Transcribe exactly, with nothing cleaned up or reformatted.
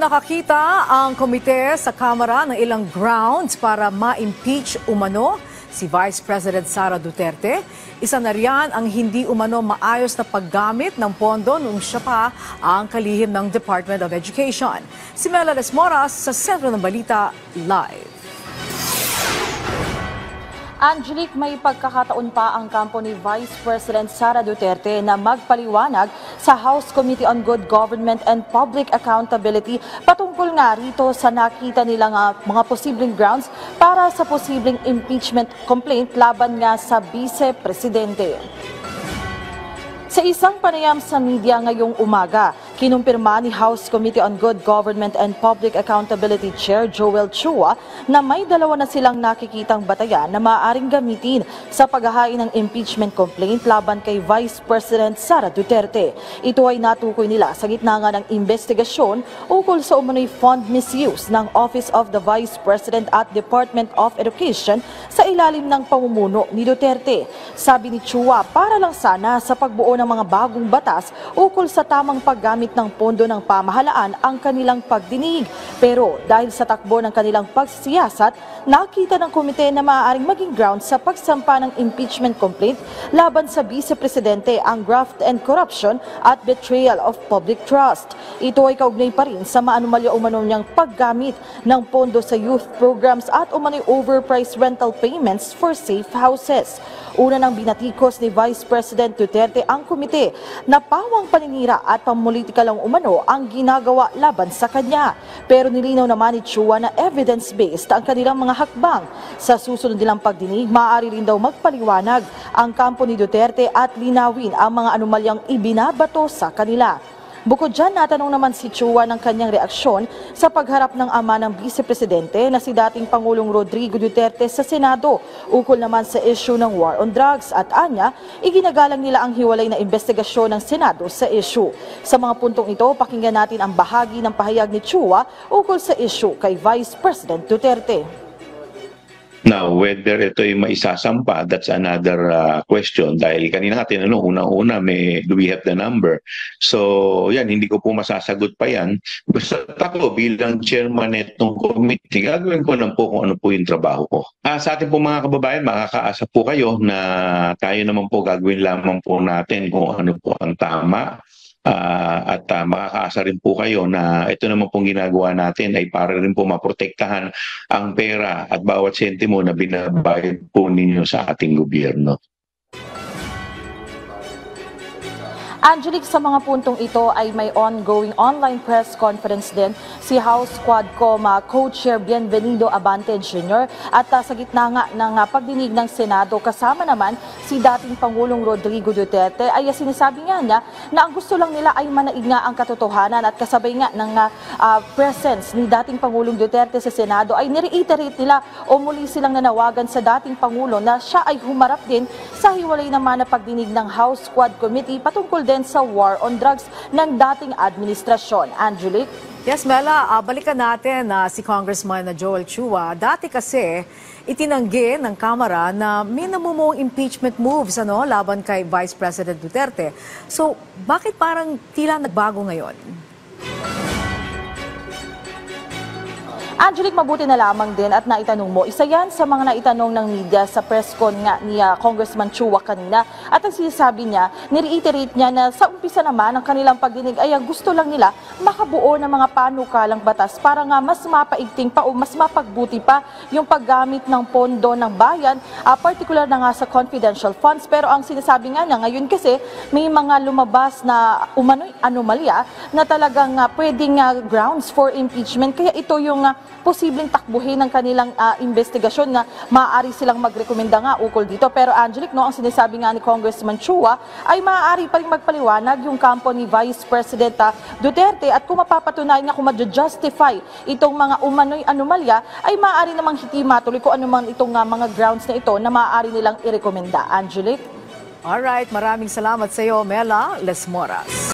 Nakakita ang komite sa Kamara ng ilang grounds para ma-impeach umano si Vice President Sara Duterte. Isa na riyan ang hindi umano maayos na paggamit ng pondo noong siya pa ang kalihim ng Department of Education. Si Mela Lesmoras sa Sentro ng Balita Live. Angelique, may pagkakataon pa ang kampo ni Vice President Sara Duterte na magpaliwanag sa House Committee on Good Government and Public Accountability patungkol nga rito sa nakita nilang uh, mga posibleng grounds para sa posibleng impeachment complaint laban nga sa Vice Presidente. Sa isang panayam sa media ngayong umaga, kinumpirma ni House Committee on Good Government and Public Accountability Chair Joel Chua na may dalawa na silang nakikitang batayan na maaaring gamitin sa paghahain ng impeachment complaint laban kay Vice President Sara Duterte. Ito ay natukoy nila sa gitna nga ng investigasyon ukol sa umano'y fund misuse ng Office of the Vice President at Department of Education sa ilalim ng pamumuno ni Duterte. Sabi ni Chua, para lang sana sa pagbuo ng mga bagong batas ukol sa tamang paggamit ng pondo ng pamahalaan ang kanilang pagdinig. Pero dahil sa takbo ng kanilang pagsisiyasat, nakita ng komite na maaaring maging ground sa pagsampa ng impeachment complaint laban sa Vice Presidente ang graft and corruption at betrayal of public trust. Ito ay kaugnay pa rin sa maanumalya umano niyang paggamit ng pondo sa youth programs at umano'y overpriced rental payments for safe houses. Una nang binatikos ni Vice President Duterte ang komite na pawang paninira at pamolitika lang umano ang ginagawa laban sa kanya. Pero nilinaw naman ni Chua na evidence-based ang kanilang mga hakbang. Sa susunod nilang pagdinig, maaari rin daw magpaliwanag ang kampo ni Duterte at linawin ang mga anomalyang ibinabato sa kanila. Bukod dyan, natanong naman si Chua ng kanyang reaksyon sa pagharap ng ama ng Vice Presidente na si dating Pangulong Rodrigo Duterte sa Senado ukol naman sa issue ng war on drugs at anya, iginagalang nila ang hiwalay na investigasyon ng Senado sa issue. Sa mga puntong ito, pakinggan natin ang bahagi ng pahayag ni Chua ukol sa issue kay Vice President Duterte. Now, whether ito ay maisasampa, that's another uh, question. Dahil kanina nga tinanong, unang-una, may, do we have the number? So, yan, hindi ko po masasagot pa yan. Basta ako, bilang chairman itong committee, gagawin ko lang po kung ano po yung trabaho ko. Ah, sa ating po mga kababayan, makakaasa po kayo na tayo naman po gagawin lamang po natin kung ano po ang tama. Uh, at uh, makakaasa rin po kayo na ito naman pong ginagawa natin ay para rin po maprotektahan ang pera at bawat sentimo na binabayad po ninyo sa ating gobyerno. Angelique, sa mga puntong ito ay may ongoing online press conference din si House Quadcom uh, Co-Chair Bienvenido Abante Junior at uh, sa gitna nga ng uh, pagdinig ng Senado kasama naman si dating Pangulong Rodrigo Duterte ay uh, sinasabi nga niya na ang gusto lang nila ay manaig nga ang katotohanan at kasabay nga ng uh, uh, presence ni dating Pangulong Duterte sa Senado ay nireiterate nila o muli silang nanawagan sa dating Pangulo na siya ay humarap din sa hiwalay naman na pagdinig ng House Quad Committee patungkol din sa war on drugs ng dating administrasyon. Angelique? Yes, Mela, uh, balikan natin uh, si Congressman Joel Chua. Dati kasi itinanggi ng Kamara na may namumong impeachment moves ano, laban kay Vice President Duterte. So, bakit parang tila nagbago ngayon? Angelique, mabuti na lamang din at naitanong mo. Isa yan sa mga naitanong ng media sa press con nga ni uh, Congressman Chua kanina. At ang sinasabi niya, nireiterate niya na sa umpisa naman ng kanilang pagdinig ay gusto lang nila makabuo ng mga panukalang batas para nga mas mapaigting pa o mas mapagbuti pa yung paggamit ng pondo ng bayan, uh, particular na nga sa confidential funds. Pero ang sinasabi nga niya ngayon kasi may mga lumabas na umano'y anomalya na talagang uh, pwedeng uh, grounds for impeachment. Kaya ito yung uh, posibleng takbuhin ng kanilang uh, investigasyon na maaari silang magrekomenda nga ukol dito. Pero Angelique, no, ang sinasabi nga ni Congressman Chua ay maaari pa rin magpaliwanag yung kampo ni Vice President uh, Duterte at kung mapapatunayan nga kung ma-justify itong mga umano'y anomalya ay maaari namang hindi matuloy kung ano man itong uh, mga grounds na ito na maaari nilang irekomenda. Angelique? Alright, maraming salamat sa iyo, Mela Lesmoras.